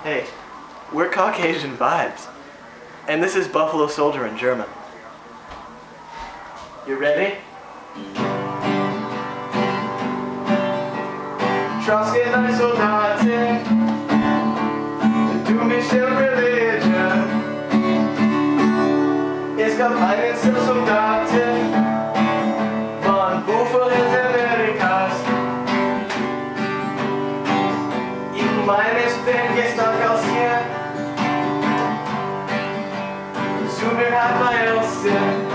Hey, we're Caucasian Vibes, and this is Buffalo Soldier in German. You ready? Trotzdem deine Soldaten, du mich der Religion. Es gab einen Soldaten von wohin Amerikas. Ich meine, ich bin gestern kassiert. Zoomen hat bei uns.